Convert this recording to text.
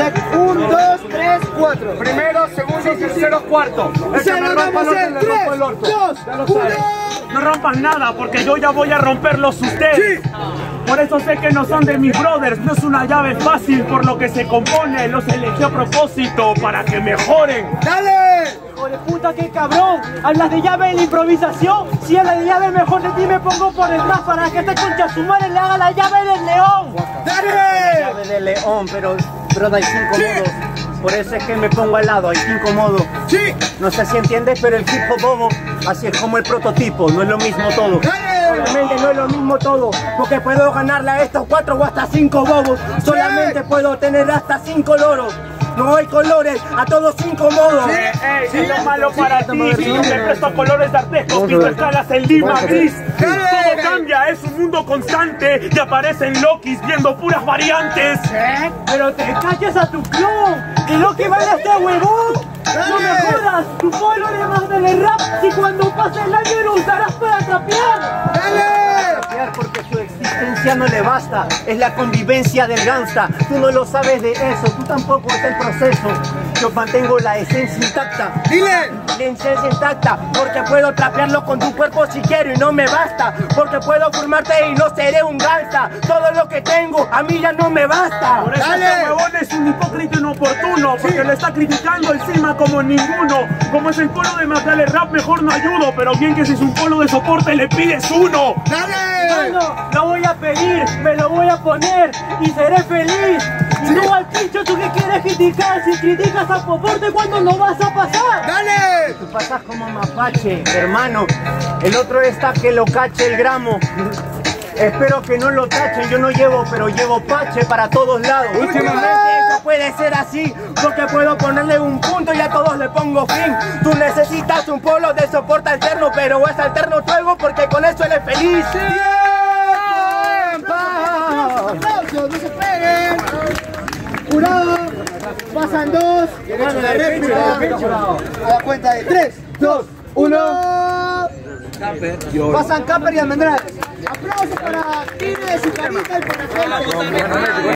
check. 1, 2, 3, 4. Primero, segundo, tercero, cuarto. El que me rompa el orto, le rompo el orto. 2, 1. No rompas nada, porque yo ya voy a romperlos ustedes. Sí. Por eso sé que no son de mis brothers. No es una llave fácil por lo que se compone. Los elegí a propósito para que mejoren. ¡Dale! ¡Hijo de puta, qué cabrón! ¿Hablas de llave en la improvisación? Si hablas de llave, mejor de ti me pongo por detrás para que este concha su madre le haga la llave del león. ¡Dale! Llave de león, pero hay 5 modos. Por eso es que me pongo al lado, hay 5 modos. Sí. No sé si entiendes, pero el hip hop bobo, así es como el prototipo, no es lo mismo todo. Obviamente no es lo mismo todo, porque puedo ganarle a estos 4 o hasta 5 bobos. Solamente puedo tener hasta 5 loros. No hay colores, a todos 5 modos. Si es lo malo para ti, si yo te presto colores dantescos, pinto escalas en lima gris. Todo cambia, es un mundo constante y aparecen Lokis viendo puras variantes. Pero te calles a tu clon, que lo que vale este huevón. No me jodas, tu pueblo le más del rap si cuando pase el año lo usarás para trapear. ¡Dale! Porque su existencia no le basta, es la convivencia del gangsta. Tú no lo sabes de eso, tú tampoco es el proceso. Yo mantengo la esencia intacta. ¡Dile! La esencia intacta, porque puedo trapearlo con tu cuerpo si quiero y no me basta. Porque puedo formarte y no seré un gangsta. Todo lo que tengo a mí ya no me basta. Por eso este huevón es un hipócrita inoportuno, porque lo está criticando encima como ninguno. Como es el colo de Magdalene Rap, mejor no ayudo, pero bien que si es un colo de soporte le pides uno. ¡Dale! No, lo voy a pedir, me lo voy a poner y seré feliz. Y tú al pincho, ¿tú qué quieres criticar? Si criticas a Poporte, ¿cuándo lo vas a pasar? ¡Dale! Tú pasas como mapache, hermano. El otro está que lo cache el gramo. Espero que no lo tachen, yo no llevo, pero llevo pache para todos lados. Últimamente eso puede ser así, porque puedo ponerle un punto y a todos le pongo fin. Tú necesitas un polo de soporte alterno, pero es alterno tu ego porque con eso eres feliz. ¡Aplausos! ¡No se peguen! ¡Jurado! Pasan 2. Derecho de réplica. A la cuenta de 3, 2, 1. Pasan Camper y Almendrales. Aplausos para Tines y Carita y para Celso.